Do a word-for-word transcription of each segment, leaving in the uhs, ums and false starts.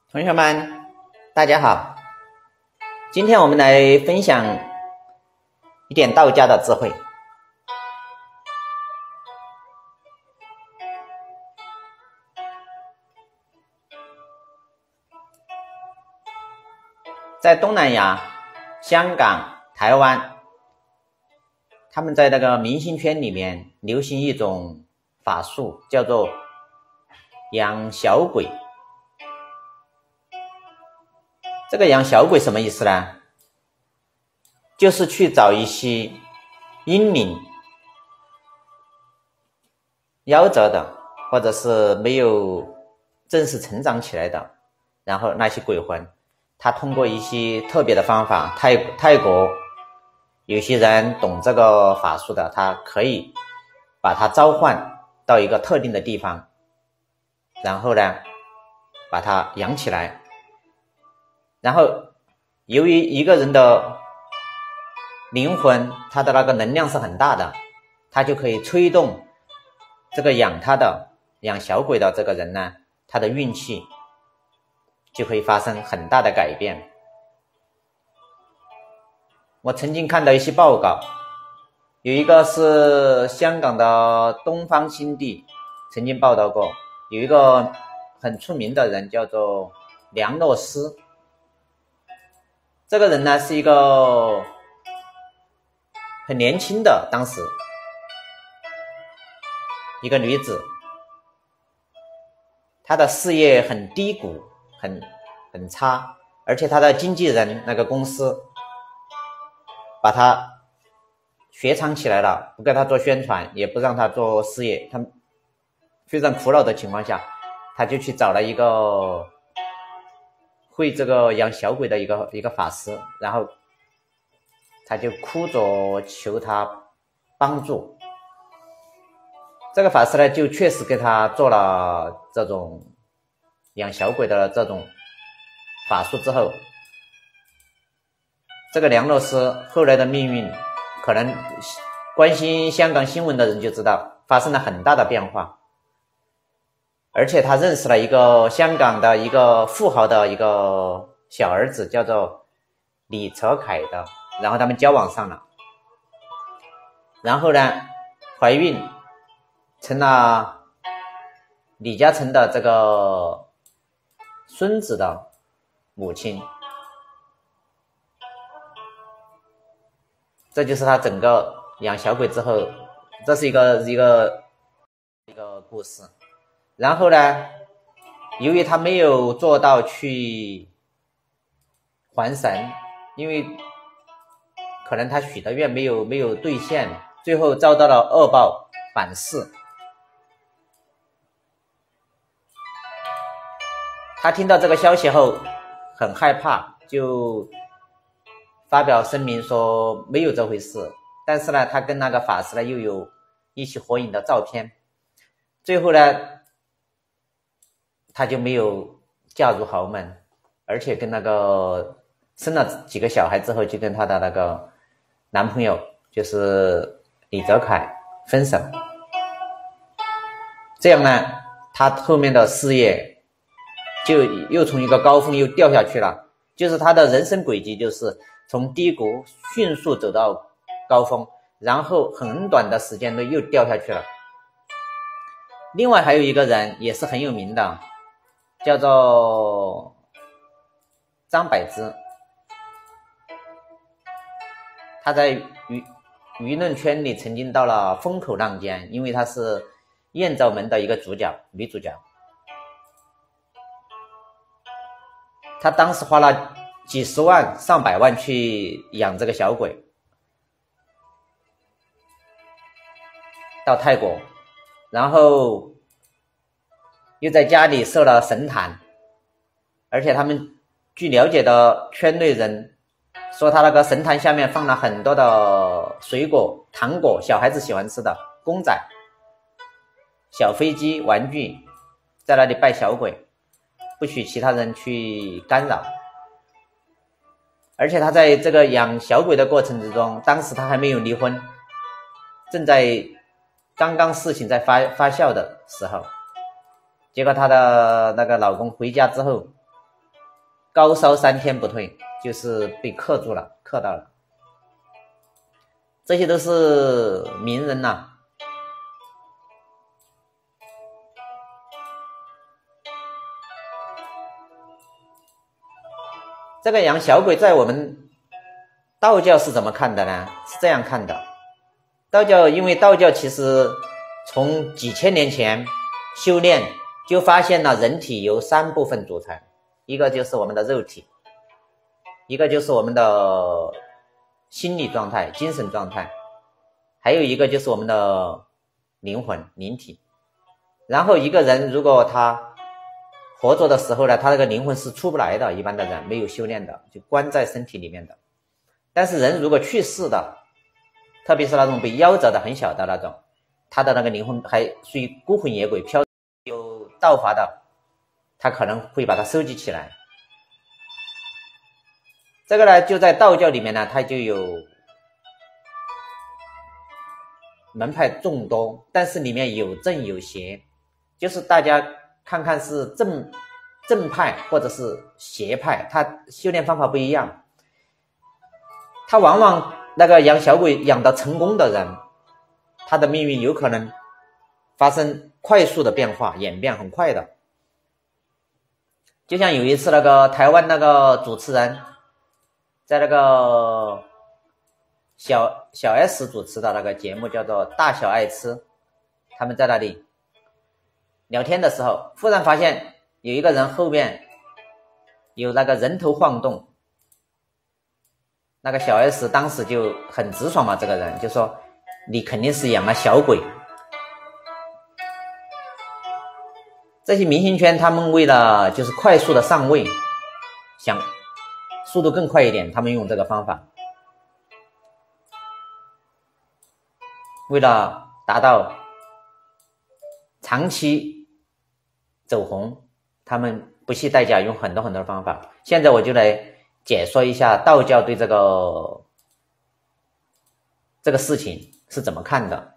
同学们，大家好！今天我们来分享一点道家的智慧。在东南亚、香港、台湾，他们在那个明星圈里面流行一种法术，叫做养小鬼。这个养小鬼什么意思呢？就是去找一些阴灵、夭折的，或者是没有正式成长起来的，然后那些鬼魂，他通过一些特别的方法，泰泰国有些人懂这个法术的，他可以把它召唤到一个特定的地方，然后呢，把它养起来。然后由于一个人的灵魂，他的那个能量是很大的，他就可以催动这个养他的养小鬼的这个人呢，他的运气就会发生很大的改变。我曾经看到一些报告，有一个是香港的东方新地曾经报道过，有一个很出名的人叫做梁洛施。这个人呢是一个很年轻的，当时一个女子，她的事业很低谷，很很差，而且她的经纪人那个公司把她雪藏起来了，不给她做宣传，也不让她做事业，她非常苦恼的情况下，她就去找了一个会这个养小鬼的一个一个法师，然后他就哭着求他帮助。这个法师呢，就确实给他做了这种养小鬼的这种法术之后，这个梁洛施后来的命运，可能关心香港新闻的人就知道发生了很大的变化。而且他认识了一个香港的一个富豪的一个小儿子，叫做李泽楷的，然后他们交往上了，然后呢怀孕，成了李嘉诚的这个孙子的母亲。这就是他整个养小鬼之后，这是一个一个一个故事。然后呢，由于他没有做到去还神，因为可能他许的愿没有没有兑现，最后遭到了恶报反噬。他听到这个消息后很害怕，就发表声明说没有这回事。但是呢，他跟那个法师呢又有一起合影的照片，最后呢他就没有嫁入豪门，而且跟那个生了几个小孩之后，就跟他的那个男朋友就是李泽楷分手。这样呢，他后面的事业就又从一个高峰又掉下去了，就是他的人生轨迹就是从低谷迅速走到高峰，然后很短的时间内又掉下去了。另外还有一个人也是很有名的，叫做张柏芝，他在舆舆论圈里曾经到了风口浪尖，因为他是艳照门的一个主角女主角。他当时花了几十万上百万去养这个小鬼，到泰国，然后又在家里设了神坛，而且他们据了解的圈内人说，他那个神坛下面放了很多的水果、糖果，小孩子喜欢吃的公仔、小飞机、玩具，在那里拜小鬼，不许其他人去干扰。而且他在这个养小鬼的过程之中，当时他还没有离婚，正在刚刚事情在发发酵的时候，结果她的那个老公回家之后， 高烧三天不退，就是被克住了，克到了。这些都是名人呐、啊。这个养小鬼在我们道教是怎么看的呢？是这样看的。道教因为道教其实从几千年前修炼就发现了人体由三部分组成，一个就是我们的肉体，一个就是我们的心理状态、精神状态，还有一个就是我们的灵魂、灵体。然后一个人如果他活着的时候呢，他那个灵魂是出不来的，一般的人没有修炼的，就关在身体里面的。但是人如果去世的，特别是那种被夭折的很小的那种，他的那个灵魂还属于孤魂野鬼飘，有道法的，他可能会把它收集起来。这个呢，就在道教里面呢，它就有门派众多，但是里面有正有邪，就是大家看看是正正派或者是邪派，他修炼方法不一样。他往往那个养小鬼养得成功的人，他的命运有可能发生快速的变化，演变很快的。就像有一次那个台湾那个主持人在那个小小 S 主持的那个节目叫做大小爱吃，他们在那里聊天的时候，忽然发现有一个人后面有那个人头晃动，那个小 S 当时就很直爽嘛，这个人就说你肯定是养了小鬼。这些明星圈他们为了就是快速的上位，想速度更快一点，他们用这个方法，为了达到长期走红，他们不惜代价用很多很多的方法。现在我就来解说一下道教对这个这个事情是怎么看的。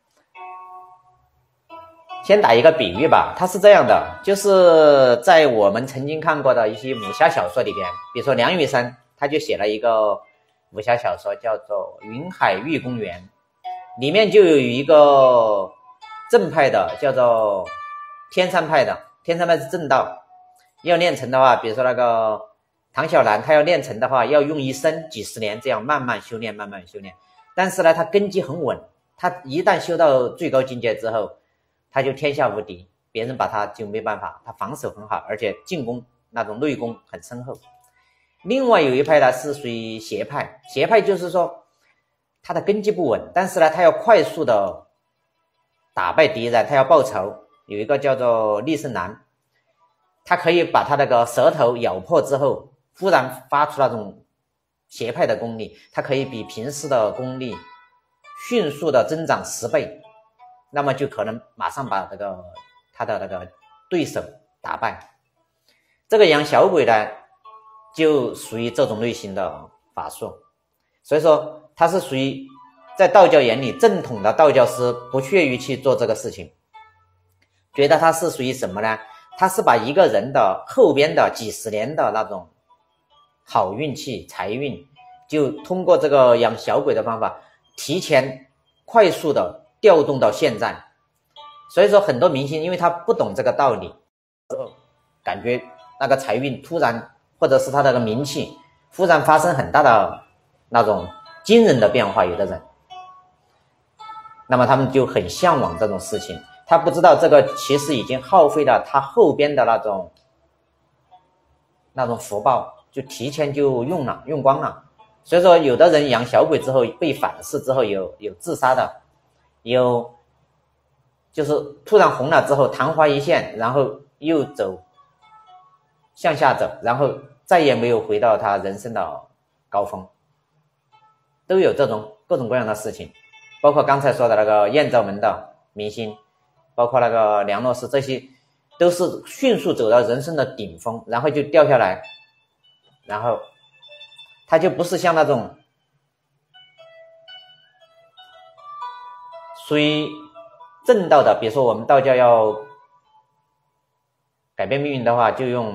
先打一个比喻吧，它是这样的，就是在我们曾经看过的一些武侠小说里边，比如说梁羽生他就写了一个武侠小说叫做《云海玉公园》，里面就有一个正派的叫做天山派的，天山派是正道，要练成的话，比如说那个唐小兰他要练成的话，要用一生几十年这样慢慢修炼慢慢修炼。但是呢，他根基很稳，他一旦修到最高境界之后，他就天下无敌，别人把他就没办法，他防守很好，而且进攻那种内功很深厚。另外有一派呢是属于邪派，邪派就是说他的根基不稳，但是呢他要快速的打败敌人，他要报仇。有一个叫做厉胜男，他可以把他那个舌头咬破之后，忽然发出那种邪派的功力，他可以比平时的功力迅速的增长十倍，那么就可能马上把这个他的那个对手打败。这个养小鬼呢就属于这种类型的法术，所以说他是属于在道教眼里，正统的道教师不屑于去做这个事情，觉得他是属于什么呢？他是把一个人的后边的几十年的那种好运气财运，就通过这个养小鬼的方法提前快速的调动到现在。所以说很多明星因为他不懂这个道理，感觉那个财运突然或者是他那个名气忽然发生很大的那种惊人的变化，有的人那么他们就很向往这种事情，他不知道这个其实已经耗费了他后边的那种那种福报，就提前就用了用光了。所以说有的人养小鬼之后被反噬之后有有自杀的，有就是突然红了之后昙花一现，然后又走向下走，然后再也没有回到他人生的高峰，都有这种各种各样的事情。包括刚才说的那个艳照门的明星，包括那个梁洛施，这些都是迅速走到人生的顶峰，然后就掉下来，然后他就不是像那种属于正道的，比如说我们道教要改变命运的话，就用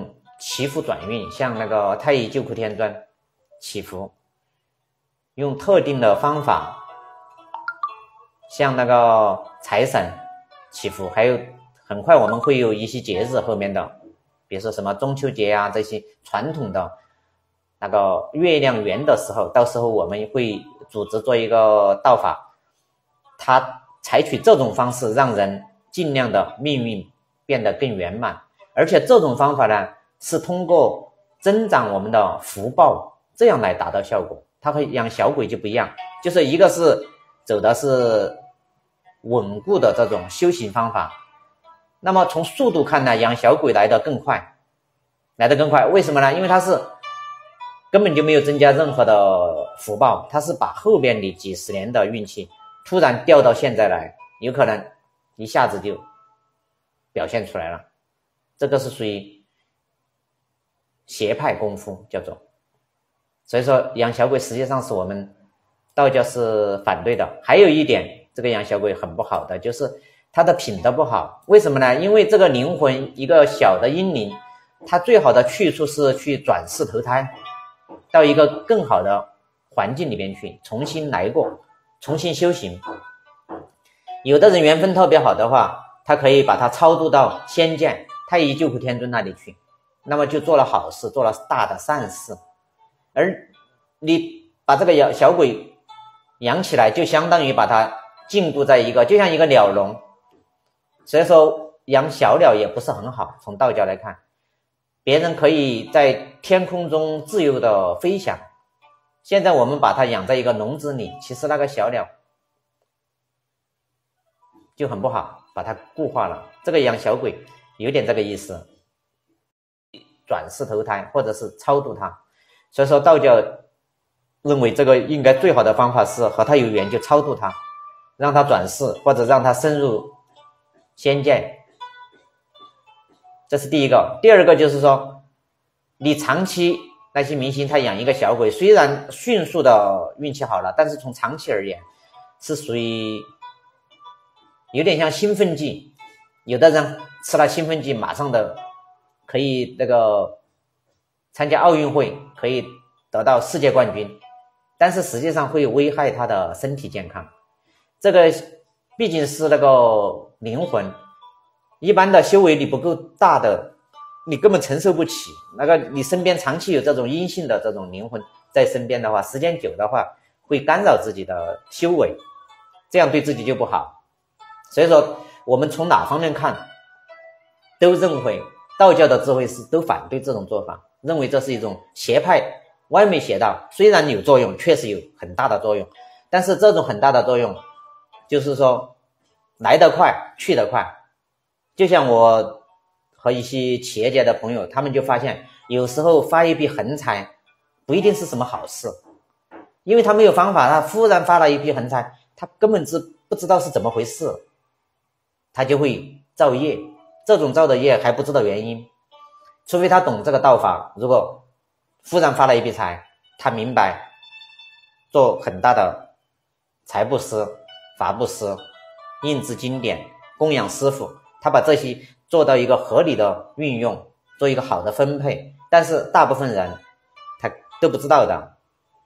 祈福转运，像那个太乙救苦天尊祈福，用特定的方法，像那个财神祈福，还有很快我们会有一些节日后面的，比如说什么中秋节啊，这些传统的那个月亮圆的时候，到时候我们会组织做一个道法，它采取这种方式让人尽量的命运变得更圆满，而且这种方法呢是通过增长我们的福报这样来达到效果。它和养小鬼就不一样，就是一个是走的是稳固的这种修行方法，那么从速度看呢，养小鬼来得更快，来得更快，为什么呢？因为它是根本就没有增加任何的福报，它是把后边的几十年的运气突然调到现在来，有可能一下子就表现出来了，这个是属于邪派功夫叫做。所以说养小鬼实际上是我们道教是反对的。还有一点，这个养小鬼很不好的就是它的品德不好，为什么呢？因为这个灵魂一个小的阴灵，它最好的去处是去转世投胎到一个更好的环境里边去，重新来过，重新修行。有的人缘分特别好的话，他可以把它超度到仙界太乙救苦天尊那里去，那么就做了好事，做了大的善事。而你把这个小鬼养起来，就相当于把它禁锢在一个就像一个鸟笼，所以说养小鸟也不是很好。从道教来看，别人可以在天空中自由的飞翔，现在我们把它养在一个笼子里，其实那个小鸟就很不好，把它固化了。这个养小鬼有点这个意思，转世投胎或者是超度它。所以说道教认为这个应该最好的方法是和他有缘就超度他，让他转世或者让他升入仙界，这是第一个。第二个就是说，你长期那些明星他养一个小鬼，虽然迅速的运气好了，但是从长期而言是属于有点像兴奋剂，有的人吃了兴奋剂马上的可以那个参加奥运会，可以得到世界冠军，但是实际上会危害他的身体健康。这个毕竟是那个灵魂，一般的修为你不够大的，你根本承受不起。那个你身边长期有这种阴性的这种灵魂在身边的话，时间久的话会干扰自己的修为，这样对自己就不好。所以说我们从哪方面看都认为道教的智慧师都反对这种做法，认为这是一种邪派歪门邪道。虽然有作用，确实有很大的作用，但是这种很大的作用就是说来得快去得快。就像我和一些企业家的朋友，他们就发现有时候发一笔横财不一定是什么好事，因为他没有方法，他忽然发了一笔横财，他根本是不知道是怎么回事，他就会造业，这种造的业还不知道原因。除非他懂这个道法，如果忽然发了一笔财，他明白做很大的财布施、法布施、印制经典、供养师傅，他把这些做到一个合理的运用，做一个好的分配，但是大部分人他都不知道的。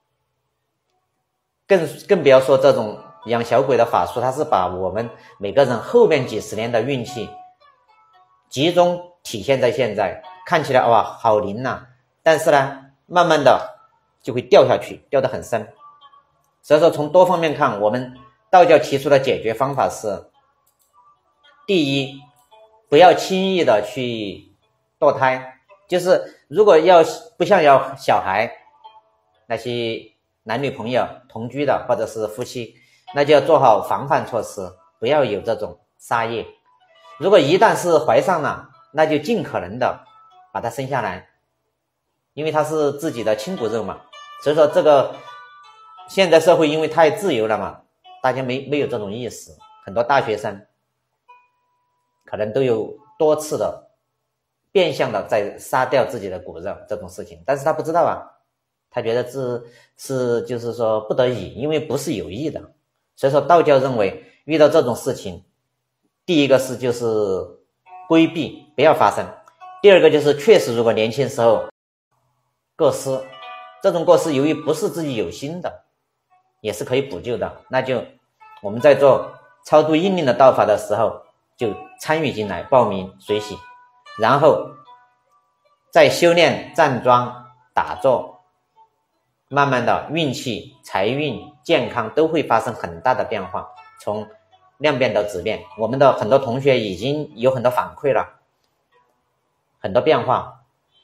更更不要说这种养小鬼的法术，他是把我们每个人后面几十年的运气集中体现在现在，看起来哇好灵啊，但是呢慢慢的就会掉下去，掉得很深。所以说从多方面看，我们道教提出的解决方法是：第一，不要轻易的去堕胎，就是如果要不像要小孩那些男女朋友同居的或者是夫妻，那就要做好防范措施，不要有这种杀业。如果一旦是怀上了，那就尽可能的把它生下来，因为它是自己的亲骨肉嘛。所以说这个现在社会因为太自由了嘛，大家没没有这种意识，很多大学生可能都有多次的变相的在杀掉自己的骨肉这种事情，但是他不知道啊，他觉得这是就是说不得已，因为不是有意的。所以说道教认为遇到这种事情，第一个是就是规避不要发生， 第二个就是确实如果年轻时候过失，这种过失由于不是自己有心的，也是可以补救的，那就我们在做超度阴灵的道法的时候就参与进来，报名随喜，然后在修炼站桩打坐，慢慢的运气财运健康都会发生很大的变化，从量变到质变。我们的很多同学已经有很多反馈了，很多变化。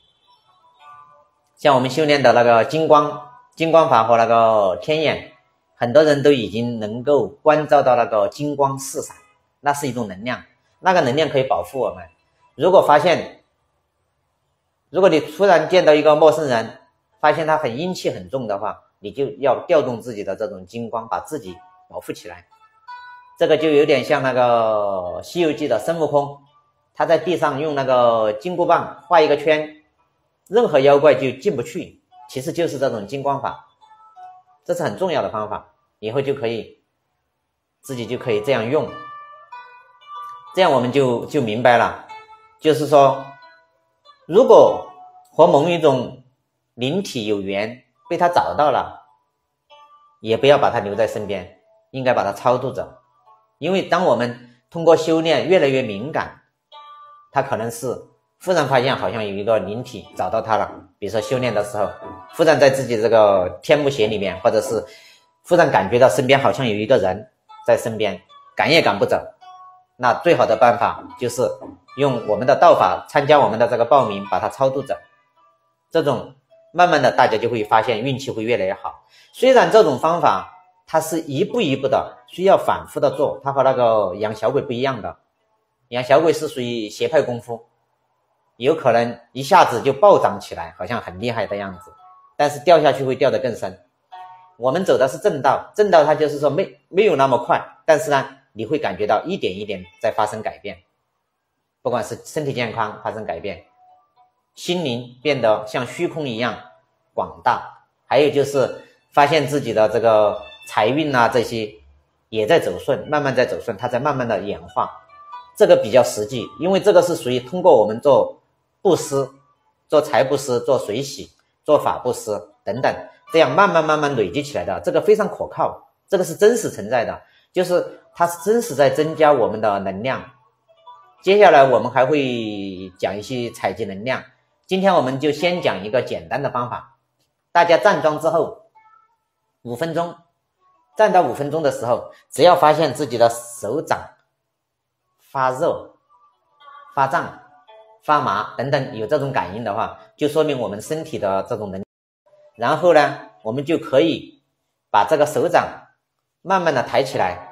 像我们修炼的那个金光金光法和那个天眼，很多人都已经能够关照到那个金光四闪，那是一种能量，那个能量可以保护我们。如果发现如果你突然见到一个陌生人，发现他很阴气很重的话，你就要调动自己的这种金光，把自己保护起来。这个就有点像那个西游记的孙悟空，他在地上用那个金箍棒画一个圈，任何妖怪就进不去，其实就是这种金光法，这是很重要的方法，以后就可以自己就可以这样用。这样我们就就明白了，就是说如果和某一种灵体有缘，被他找到了，也不要把他留在身边，应该把他超度走。因为当我们通过修炼越来越敏感，他可能是忽然发现好像有一个灵体找到他了，比如说修炼的时候，忽然在自己这个天目穴里面，或者是忽然感觉到身边好像有一个人在身边，赶也赶不走。那最好的办法就是用我们的道法，参加我们的这个报名，把它超度走。这种慢慢的大家就会发现运气会越来越好。虽然这种方法它是一步一步的，需要反复的做，它和那个养小鬼不一样的。养小鬼是属于邪派功夫，有可能一下子就暴涨起来，好像很厉害的样子，但是掉下去会掉得更深。我们走的是正道，正道它就是说没没有那么快，但是呢你会感觉到一点一点在发生改变，不管是身体健康发生改变，心灵变得像虚空一样广大，还有就是发现自己的这个财运啊，这些也在走顺，慢慢在走顺，它在慢慢的演化。这个比较实际，因为这个是属于通过我们做布施，做财布施，做水洗，做法布施等等，这样慢慢慢慢累积起来的，这个非常可靠，这个是真实存在的，就是它是真实在增加我们的能量。接下来我们还会讲一些采集能量，今天我们就先讲一个简单的方法。大家站桩之后五分钟，站到五分钟的时候，只要发现自己的手掌发热、发胀、发麻等等有这种感应的话，就说明我们身体的这种能量。然后呢我们就可以把这个手掌慢慢的抬起来，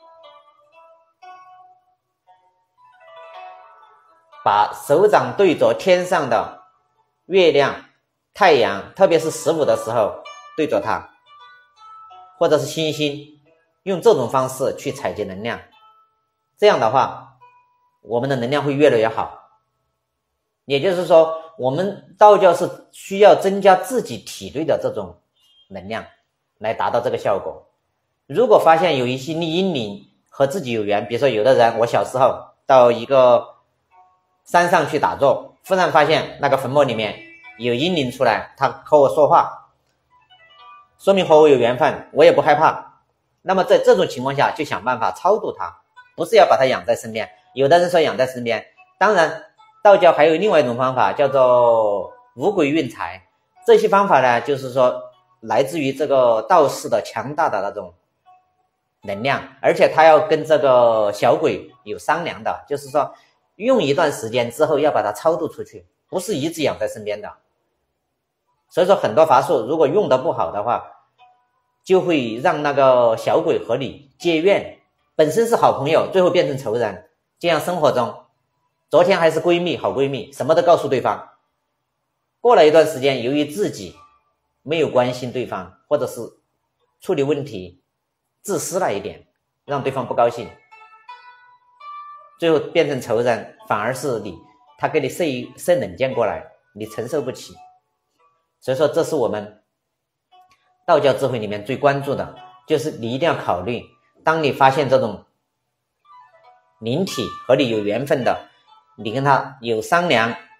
把手掌对着天上的月亮、太阳，特别是十五的时候对着它，或者是星星，用这种方式去采集能量。这样的话我们的能量会越来越好。也就是说我们道教是需要增加自己体内的这种能量来达到这个效果。如果发现有一些阴灵和自己有缘，比如说有的人，我小时候到一个山上去打坐，忽然发现那个坟墓里面有阴灵出来，他和我说话，说明和我有缘分，我也不害怕。那么在这种情况下就想办法超度他，不是要把他养在身边。有的人说养在身边，当然道教还有另外一种方法叫做五鬼运财，这些方法呢就是说来自于这个道士的强大的那种能量，而且他要跟这个小鬼有商量的，就是说用一段时间之后要把它超度出去，不是一直养在身边的。所以说很多法术如果用得不好的话，就会让那个小鬼和你结怨，本身是好朋友最后变成仇人。这样生活中昨天还是闺蜜好闺蜜，什么都告诉对方，过了一段时间由于自己没有关心对方，或者是处理问题自私了一点，让对方不高兴，最后变成仇人，反而是你他给你设一设冷箭过来，你承受不起。所以说这是我们道教智慧里面最关注的，就是你一定要考虑，当你发现这种灵体和你有缘分的，你跟他有商量，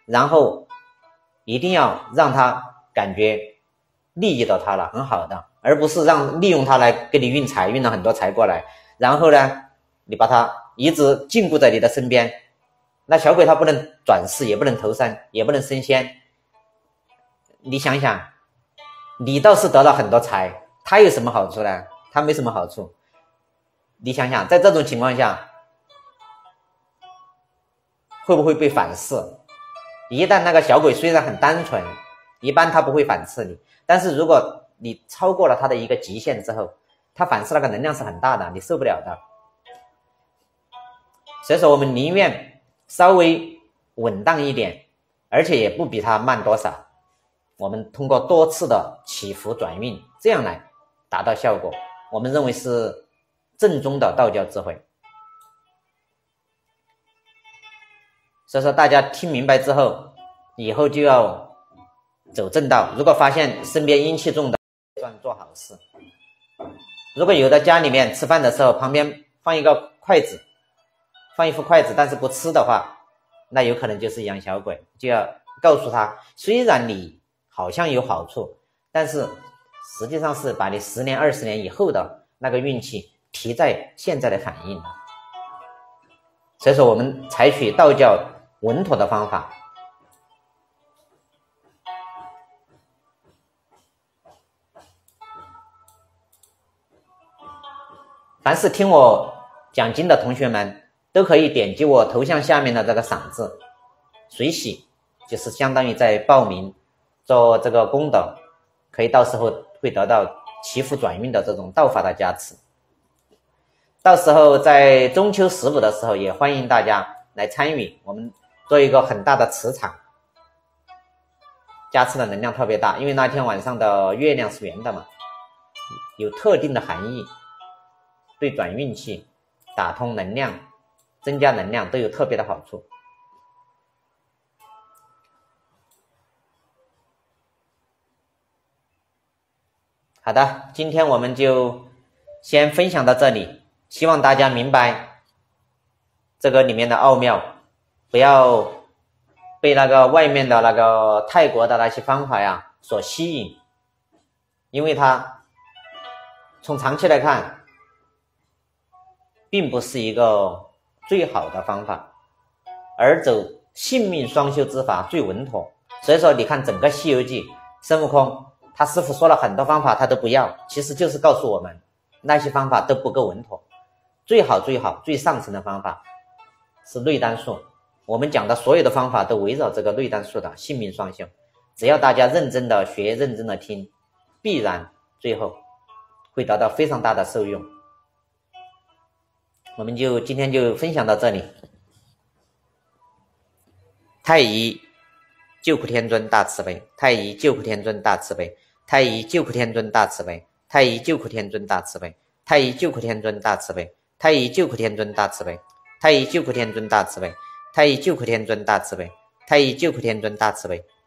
然后一定要让他感觉利益到他了，很好的，而不是让利用他来给你运财，运了很多财过来，然后呢你把他一直禁锢在你的身边，那小鬼他不能转世，也不能投生，也不能升仙。你想想，你倒是得了很多财，他有什么好处呢？他没什么好处。你想想，在这种情况下会不会被反噬？一旦那个小鬼虽然很单纯，一般他不会反噬你，但是如果你超过了他的一个极限之后，他反噬那个能量是很大的，你受不了的。所以说我们宁愿稍微稳当一点，而且也不比他慢多少，我们通过多次的起伏转运，这样来达到效果，我们认为是正宗的道教智慧。所以说大家听明白之后，以后就要走正道。如果发现身边阴气重的，算做好事。如果有的家里面吃饭的时候旁边放一个筷子，放一副筷子但是不吃的话，那有可能就是养小鬼，就要告诉他，虽然你好像有好处，但是实际上是把你十年二十年以后的那个运气提在现在的反应。所以说我们采取道教稳妥的方法。凡是听我讲经的同学们都可以点击我头像下面的这个赏字随喜，就是相当于在报名做这个功德，可以到时候会得到祈福转运的这种道法的加持。到时候在中秋十五的时候也欢迎大家来参与，我们做一个很大的磁场，加持的能量特别大，因为那天晚上的月亮是圆的嘛，有特定的含义，对转运气、打通能量、增加能量都有特别的好处。好的，今天我们就先分享到这里，希望大家明白这个里面的奥妙，不要被那个外面的那个泰国的那些方法呀所吸引，因为它从长期来看并不是一个最好的方法，而走性命双修之法最稳妥。所以说你看整个西游记，孙悟空他师父说了很多方法他都不要，其实就是告诉我们那些方法都不够稳妥，最好最好最上层的方法是内丹术。我们讲的所有的方法都围绕这个内丹术的性命双修，只要大家认真的学，认真的听，必然最后会得到非常大的受用。我们就今天就分享到这里。太乙救苦天尊大慈悲，太乙救苦天尊大慈悲，太乙救苦天尊大慈悲，太乙救苦天尊大慈悲，太乙救苦天尊大慈悲，太乙救苦天尊大慈悲，太乙救苦天尊大慈悲，太乙救苦天尊大慈悲，太乙救苦天尊大慈悲。